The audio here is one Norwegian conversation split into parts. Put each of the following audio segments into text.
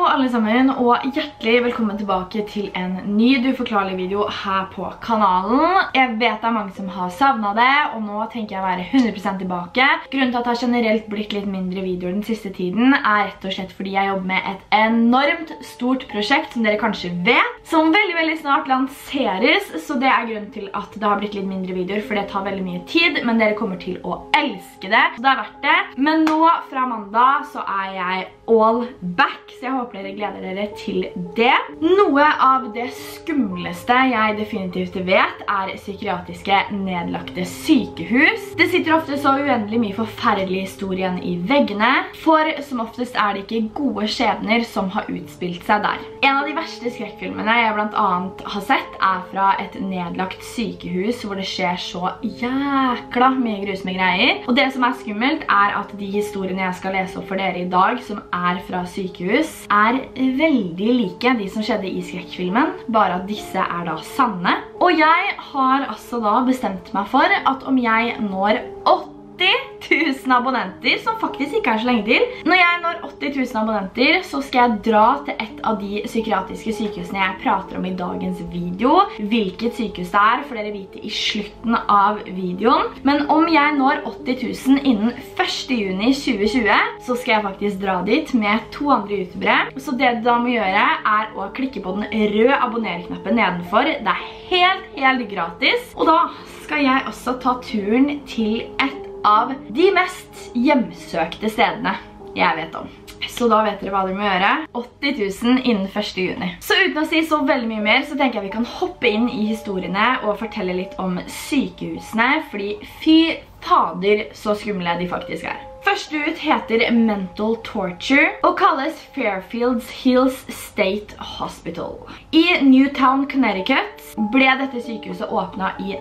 alle sammen, og hjertelig velkommen tilbake til en ny uforklarlig video her på kanalen. Jeg vet det er mange som har savnet det, og nå tenker jeg å være 100% tilbake. Grunnen til at det har generelt blitt litt mindre videoer den siste tiden er rett og slett fordi jeg jobber med et enormt stort prosjekt som dere kanskje vet, som veldig snart lanseres, så det er grunnen til at det har blitt litt mindre videoer, for det tar veldig mye tid, men dere kommer til å elske det, så det er verdt det. Men nå fra mandag så er jeg all back, så jeg håper dere gleder dere til det. Noe av det skumleste jeg definitivt vet er psykiatriske nedlagte sykehus. Det sitter ofte så uendelig mye forferdelig historien i veggene, for som oftest er det ikke gode skjebner som har utspilt seg der. En av de verste skrekkfilmene jeg blant annet har sett er fra et nedlagt sykehus hvor det skjer så jækla mye grusomme greier. Og det som er skummelt er at de historiene jeg skal lese opp for dere i dag, som er fra sykehus, er veldig like de som skjedde i skrekkfilmen, bare at disse er da sanne. Og jeg har altså da bestemt meg for at om jeg når 80 000 abonnenter, som faktisk ikke er så lenge til. Når jeg når 80 000 abonnenter, så skal jeg dra til et av de psykiatriske sykehusene jeg prater om i dagens video. Hvilket sykehus det er, får dere vite i slutten av videoen. Men om jeg når 80 000 innen 1. juni 2020, så skal jeg faktisk dra dit med 2 andre youtubere. Så det du da må gjøre er å klikke på den røde abonner-knappen nedenfor. Det er helt gratis. Og da skal jeg også ta turen til et av de mest hjemsøkte stedene jeg vet om. Så da vet dere hva dere må gjøre. 80 000 innen 1. juni. Så uten å si så veldig mye mer, så tenker jeg vi kan hoppe inn i historiene og fortelle litt om sykehusene, fordi fy fader så skumle de faktisk er. Første ut heter Mental Torture og kalles Fairfield Hills State Hospital. I Newtown, Connecticut ble dette sykehuset åpnet i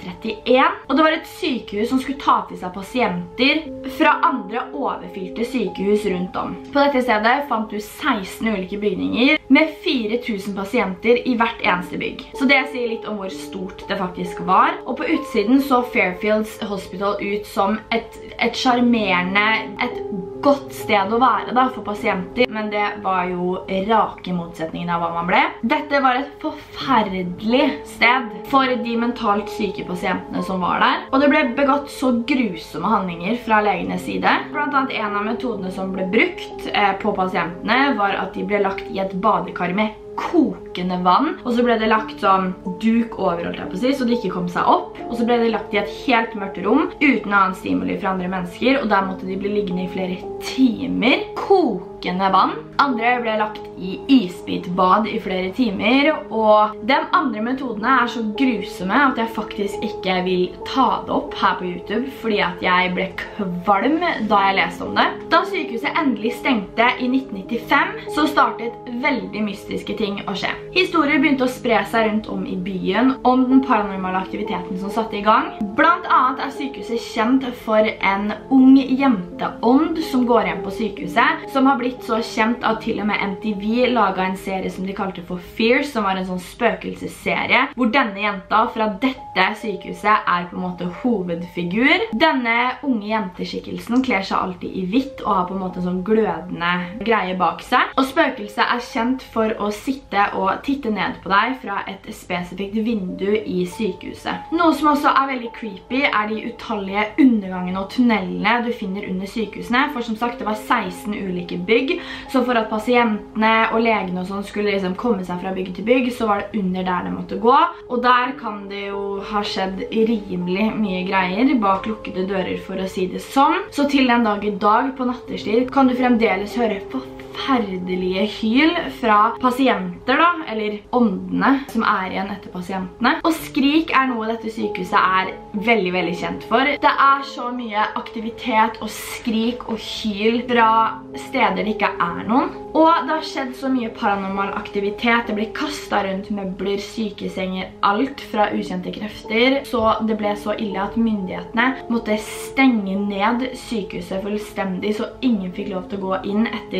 1931, og det var et sykehus som skulle ta til seg pasienter fra andre overfylte sykehus rundt om. På dette stedet fant du 16 ulike bygninger med 4000 pasienter i hvert eneste bygg. Så det sier litt om hvor stort det faktisk var. Og på utsiden så Fairfield Hospital ut som et charmerende, et godt sted å være da for pasienter, men det var jo rake motsetningen av hva man ble. Dette var et forferdelig sted for de mentalt syke pasientene som var der, og det ble begått så grusomme handlinger fra legenes side. Blant annet en av metodene som ble brukt på pasientene var at de ble lagt i et badekar med kokende vann, og så ble det lagt sånn duk over, holdt jeg på å si, så det ikke kom seg opp, og så ble det lagt i et helt mørkt rom uten annen stimuli fra andre mennesker, og der måtte de bli liggende i flere timer. Kokende vann. Andre ble lagt i isbitbad i flere timer, og de andre metodene er så grusomme at jeg faktisk ikke vil ta det opp her på YouTube, fordi at jeg ble kvalm da jeg leste om det. Da sykehuset endelig stengte i 1995, så startet veldig mystiske ting å skje. Historier begynte å spre seg rundt om i byen om den paranormale aktiviteten som satte i gang. Blant annet er sykehuset kjent for en ung jenteånd som går hjem på sykehuset, som har blitt så kjent at til og med MTV laget en serie som de kalte for Fierce, som var en sånn spøkelsesserie, hvor denne jenta fra dette sykehuset er på en måte hovedfigur. Denne unge jenteskikkelsen kler seg alltid i hvitt og har på en måte en sånn glødende greie bak seg. Og spøkelset er kjent for å sitte og titte ned på deg fra et spesifikt vindu i sykehuset. Noe som også er veldig creepy er de utallige undergangene og tunnelene du finner under sykehusene, for som sagt det var 16 ulike bygg, så for at pasientene og legene og sånn skulle liksom komme seg fra bygg til bygg, så var det under der det måtte gå, og der kan det jo ha skjedd rimelig mye greier bak lukkede dører, for å si det sånn. Så til den dag i dag på nattestid kan du fremdeles høre forferdelige hyl fra pasienter da, eller åndene som er igjen etter pasientene. Og skrik er noe dette sykehuset er veldig kjent for. Det er så mye aktivitet og skrik og hyl fra steder det ikke er noen. Og det har skjedd så mye paranormal aktivitet. Det blir kastet rundt møbler, sykesenger, alt fra ukjente krefter. Så det ble så ille at myndighetene måtte stenge ned sykehuset fullstendig, så ingen fikk lov til å gå inn etter sykehuset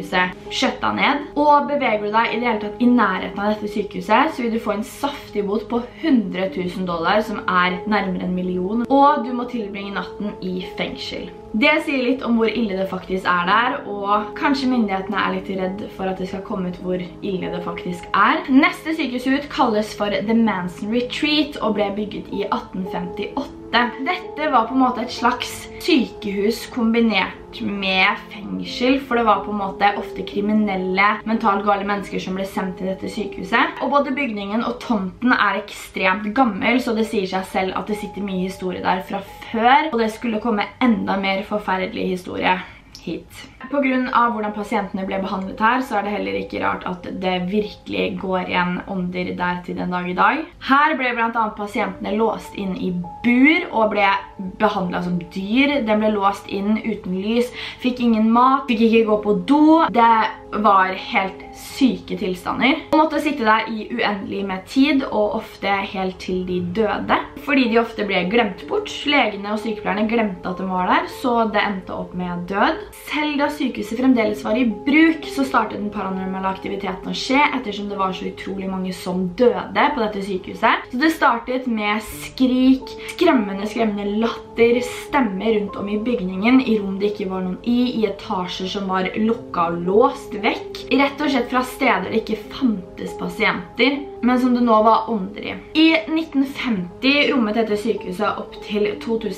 sykehuset skjøtta ned. Og beveger du deg i det hele tatt i nærheten av dette sykehuset, så vil du få en saftig bot på $100,000, som er nærmere 1 million, og du må tilbringe natten i fengsel. Det sier litt om hvor ille det faktisk er der, og kanskje myndighetene er litt redd for at det skal komme ut hvor ille det faktisk er. Neste sykehus ut kalles for The Manson Retreat og ble bygget i 1858. Dette var på en måte et slags sykehus kombinert med fengsel, for det var på en måte ofte kriminelle, mentalt gale mennesker som ble sendt til dette sykehuset. Og både bygningen og tomten er ekstremt gammel, så det sier seg selv at det sitter mye historie der fra før, og det skulle komme enda mer forferdelig historie hit. På grunn av hvordan pasientene ble behandlet her, så er det heller ikke rart at det virkelig går igjen ånder der til den dag i dag. Her ble blant annet pasientene låst inn i bur og ble behandlet som dyr. De ble låst inn uten lys, fikk ingen mat, fikk ikke gå på do. Det var helt syke tilstander. De måtte sitte der i uendelig med tid, og ofte helt til de døde. Fordi de ofte ble glemt bort. Legene og sykepleierne glemte at de var der, så det endte opp med død. Selv da sykehuset fremdeles var i bruk, så startet den paranormale aktiviteten å skje, ettersom det var så utrolig mange som døde på dette sykehuset. Så det startet med skrik, skremmende latter, stemmer rundt om i bygningen, i rom det ikke var noen i etasjer som var lukket og låst vekk. Rett og slett fra steder det ikke fantes pasienter, men som det nå var ånder i. I 1950 rommet dette sykehuset opp til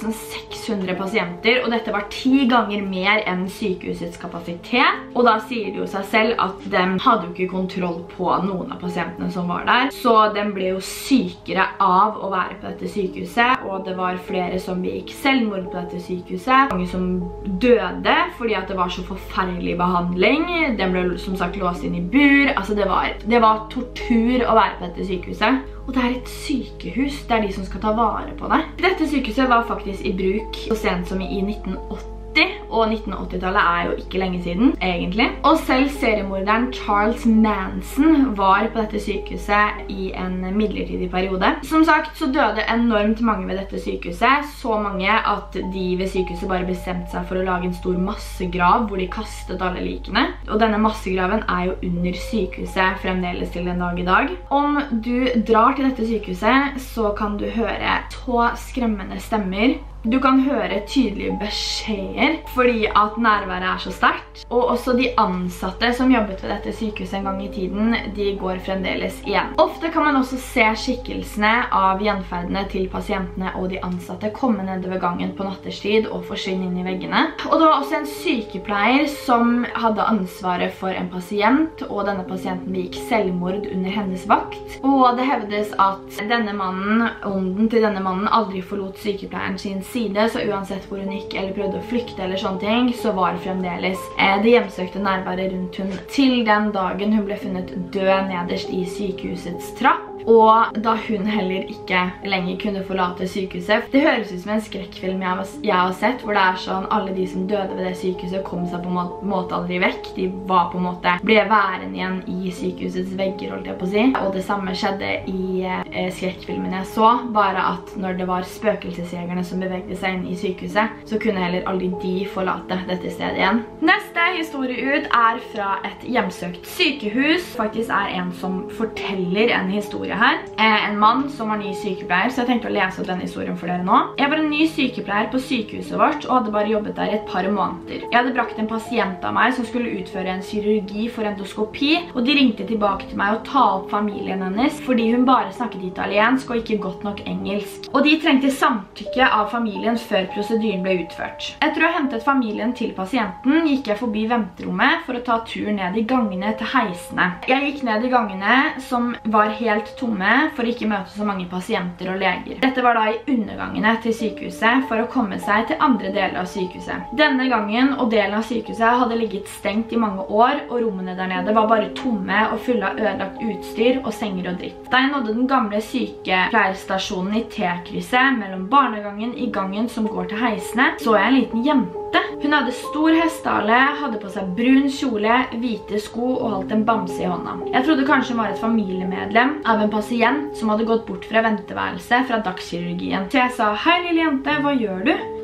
2600 pasienter, og dette var 10 ganger mer enn sykehusets kapasitet. Og da sier det jo seg selv at de hadde jo ikke kontroll på noen av pasientene som var der, så de ble jo sykere av å være på dette sykehuset, og det var flere som begikk selvmord på dette sykehuset. Mange som døde fordi at det var så forferdelig behandling. De ble som sagt låst inn i bur. Altså det var tortur å være på dette sykehuset. Og det er et sykehus, det er de som skal ta vare på det. Dette sykehuset var faktisk i bruk så sent som i 1980. Og 1980-tallet er jo ikke lenge siden, egentlig. Og selv seriemorderen Charles Manson var på dette sykehuset i en midlertidig periode. Som sagt så døde enormt mange ved dette sykehuset, så mange at de ved sykehuset bare bestemte seg for å lage en stor massegrav hvor de kastet alle likene. Og denne massegraven er jo under sykehuset fremdeles til den dag i dag. Om du drar til dette sykehuset, så kan du høre så skremmende stemmer. Du kan høre tydelige beskjeder fordi at nærværet er så sterkt. Og også de ansatte som jobbet ved dette sykehuset en gang i tiden, de går fremdeles igjen. Ofte kan man også se skikkelsene av gjenferdene til pasientene og de ansatte komme nedover gangen på natterstid og forsvinne inn i veggene. Og det var også en sykepleier som hadde ansvaret for en pasient, og denne pasienten begikk selvmord under hennes vakt. Og det hevdes at ånden til denne mannen aldri forlot sykepleieren sin side, så uansett hvor hun gikk eller prøvde å flykte eller sånne ting, så var fremdeles det hjemsøkte nærværet rundt hun til den dagen hun ble funnet død nederst i sykehusets trapp. Og da hun heller ikke lenger kunne forlate sykehuset. Det høres ut som en skrekkfilm jeg har sett, hvor det er sånn alle de som døde ved det sykehuset kom seg på en måte aldri vekk. De var på en måte, ble værende igjen i sykehusets vegger, holdt jeg på å si. Og det samme skjedde i skrekkfilmen jeg så, bare at når det var spøkelsesjegerne som bevegde seg inn i sykehuset, så kunne heller aldri de forlate dette stedet igjen. Neste historie ut er fra et hjemsøkt sykehus. Faktisk er en som forteller en historie her. En mann som var ny sykepleier, så jeg tenkte å lese opp denne historien for dere nå. Jeg var en ny sykepleier på sykehuset vårt, og hadde bare jobbet der i et par måneder. Jeg hadde brakt en pasient av meg som skulle utføre en kirurgi for endoskopi, og de ringte tilbake til meg og ta opp familien hennes, fordi hun bare snakket italiensk og ikke godt nok engelsk. Og de trengte samtykke av familien før prosedyren ble utført. Etter å ha hentet familien til pasienten, gikk jeg forbi venterommet for å ta tur ned i gangene til heisene. Jeg gikk ned i gangene som var helt tomme for å ikke møte så mange pasienter og leger. Dette var da i undergangene til sykehuset for å komme seg til andre deler av sykehuset. Denne gangen og delen av sykehuset hadde ligget stengt i mange år, og rommene der nede var bare tomme og fulle av ødelagt utstyr og senger og dritt. Da jeg nådde den gamle sykepleierstasjonen i T-krysset mellom barnegangen i gangen som går til heisene, så jeg en liten jente. Hun hadde stor hestehale, hadde på seg brun kjole, hvite sko og holdt en bamse i hånda. Jeg trodde kanskje hun var et familiemedlem av en pasient som hadde gått bort fra venteværelse fra dagskirurgien. Så jeg sa, hei lille jente, hva gjør du?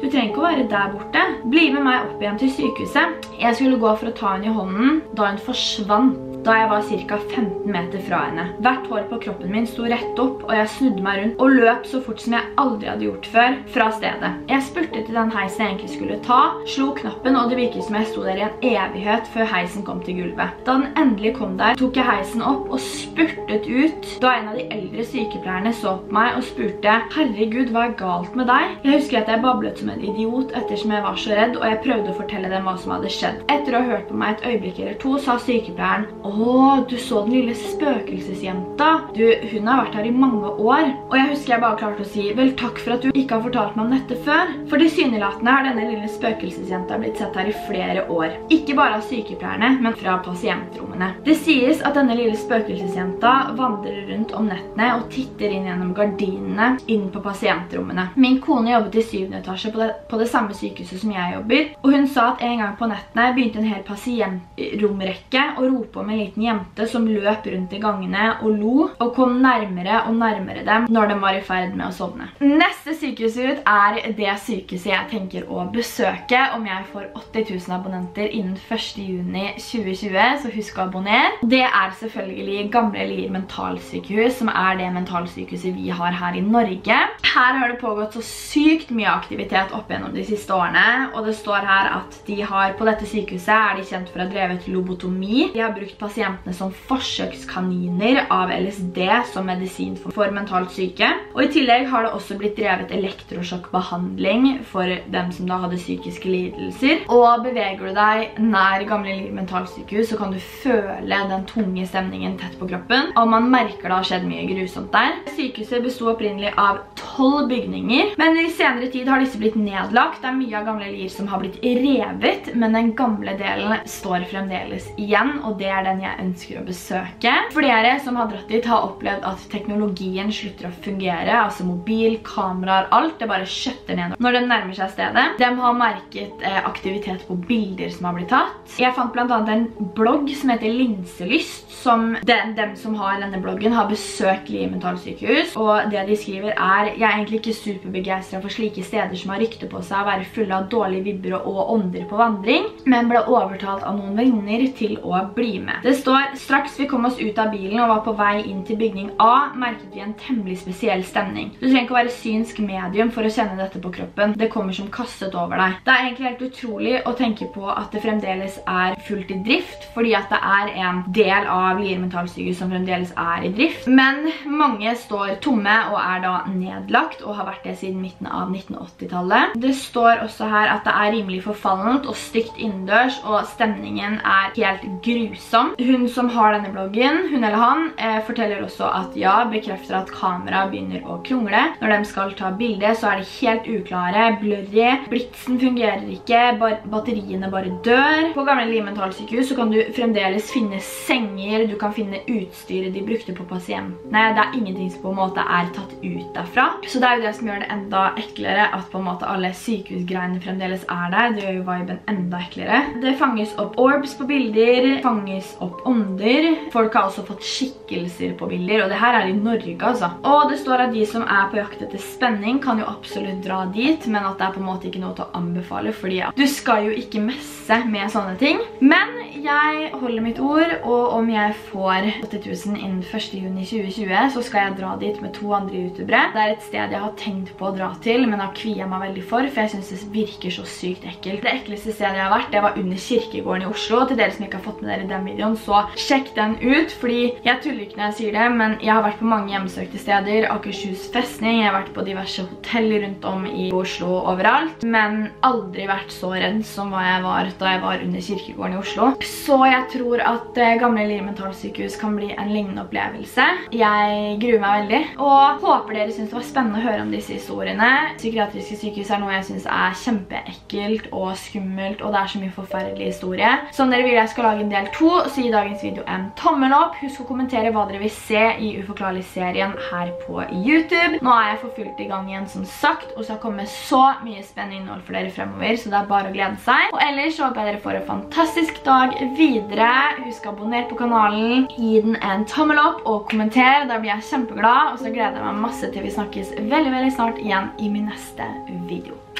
Du trenger ikke å være der borte. Bli med meg opp igjen til sykehuset. Jeg skulle gå for å ta henne i hånden da hun forsvant. Da jeg var cirka 15 meter fra henne. Hvert hår på kroppen min sto rett opp, og jeg snudde meg rundt og løp så fort som jeg aldri hadde gjort før fra stedet. Jeg spurte til den heisen jeg egentlig skulle ta, slo knappen, og det virket som jeg sto der i en evighet før heisen kom til gulvet. Da den endelig kom der, tok jeg heisen opp og spurtet ut, da en av de eldre sykepleierne så på meg og spurte: «Herregud, hva er galt med deg?» Jeg husker at jeg bablet som en idiot ettersom jeg var så redd, og jeg prøvde å fortelle dem hva som hadde skjedd. Etter å ha hørt på meg et øyeblikk eller to, sa sykepleieren: du så den lille spøkelsesjenta. Hun har vært her i mange år. Og jeg husker jeg bare klarte å si: vel, takk for at du ikke har fortalt meg om dette før. For tilsynelatende har denne lille spøkelsesjenta blitt sett her i flere år. Ikke bare av sykepleierne, men fra pasientrommene. Det sies at denne lille spøkelsesjenta vandrer rundt om nettene og titter inn gjennom gardinene inn på pasientrommene. Min kone jobbet i 7. etasje på det samme sykehuset som jeg jobber, og hun sa at en gang på nettene begynte en hel pasientromrekke å rope om en liten jente som løp rundt i gangene og lo, og kom nærmere og nærmere dem når de var i ferd med å sovne. Neste sykehus ut er det sykehuset jeg tenker å besøke om jeg får 80 000 abonnenter innen 1. juni 2020, så husk å abonnere. Det er selvfølgelig Gamle Lier mentalsykehus, som er det mentalsykehuset vi har her i Norge. Her har det pågått så sykt mye aktivitet opp gjennom de siste årene, og det står her at på dette sykehuset er de kjent for å ha drevet lobotomi. De har brukt pasientene som forsøkskaniner av LSD som medisin for mentalt syke. Og i tillegg har det også blitt drevet elektrosjokkbehandling for dem som da hadde psykiske lidelser. Og beveger du deg nær Gamle Lier mentalsykehus, så kan du føle den tunge stemningen tett på kroppen, og man merker det har skjedd mye grusomt der. Sykehuset bestod opprinnelig av 12 bygninger, men i senere tid har disse blitt nedlagt. Det er mye av Gamle Lier som har blitt revet, men den gamle delen står fremdeles igjen, og det er den jeg ønsker å besøke. Flere som har dratt dit har opplevd at teknologien slutter å fungere, altså mobil, kameraer, alt, det bare skjøtter ned når den nærmer seg stedet. De har merket aktivitet på bilder som har blitt tatt. Jeg fant blant annet en blogg som heter Linselyst, som dem som har denne bloggen har besøkt Lier mentalsykehus, og det de skriver er: jeg er egentlig ikke superbegeistret for slike steder som har rykte på seg å være fulle av dårlige vibber og ånder på vandring, men ble overtalt av noen venner til å bli med. Det står: straks vi kom oss ut av bilen og var på vei inn til bygning A, merket vi en temmelig spesiell stemning. Du trenger ikke å være synsk medium for å kjenne dette på kroppen. Det kommer som kastet over deg. Det er egentlig helt utrolig å tenke på at det fremdeles er fullt i drift, fordi at det er en del av Lier mentalsykehus som fremdeles er i drift. Men mange står tomme og er da nedlagt, og har vært det siden midten av 1980-tallet. Det står også her at det er rimelig forfallent og stygt innendørs, og stemningen er helt grusom. Hun som har denne bloggen, hun eller han, forteller også at ja, bekrefter at kamera begynner å krongle. Når de skal ta bildet, så er de helt uklare, blurry, blitsen fungerer ikke, batteriene bare dør. På Gamle Lier mentalsykehus så kan du fremdeles finne senger, du kan finne utstyret de brukte på pasientene. Det er ingenting som på en måte er tatt ut derfra. Så det er jo det som gjør det enda eklere, at på en måte alle sykehusgreiene fremdeles er der. Det gjør jo viben enda eklere. Det fanges opp orbs på bilder, fanges opp ånder. Folk har også fått skikkelser på bilder, og det her er i Norge altså. Og det står at de som er på jakt etter spenning kan jo absolutt dra dit, men at det er på en måte ikke noe til å anbefale, fordi ja, du skal jo ikke messe med sånne ting. Men jeg holder mitt ord, og om jeg får 80 000 innen 1. juni 2020, så skal jeg dra dit med 2 andre youtubere. Det er et sted jeg har tenkt på å dra til, men har kviet meg veldig for jeg synes det virker så sykt ekkelt. Det ekleste stedet jeg har vært, det var under kirkegården i Oslo. Til dere som ikke har fått med dere den videoen, så sjekk den ut, fordi jeg tuller ikke når jeg sier det, men jeg har vært på mange hjemsøkte steder, Akershus festning, jeg har vært på diverse hoteller rundt om i Oslo overalt, men aldri vært så redd som hva jeg var da jeg var under kirkegården i Oslo. Så jeg tror at Gamle Lier mentalsykehus kan bli en lignende opplevelse. Jeg gruer meg veldig, og håper dere synes det var spennende å høre om disse historiene. Psykiatriske sykehus er noe jeg synes er kjempeekkelt og skummelt, og det er så mye forferdelig historie. Så om dere vil jeg skal lage en del 2, så gi dagens video en tommel opp. Husk å kommentere hva dere vil se i Uforklarlig-serien her på YouTube. Nå er jeg for fullt i gang igjen som sagt, og så kommer så mye spennende innhold for dere fremover, så det er bare å glede seg. Og ellers så håper jeg dere får en fantastisk dag videre. Husk å abonnere på kanalen, gi den en tommel opp og kommenter, da blir jeg kjempeglad, og så gleder jeg meg masse til vi snakkes veldig, veldig snart igjen i min neste video.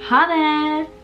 Ha det!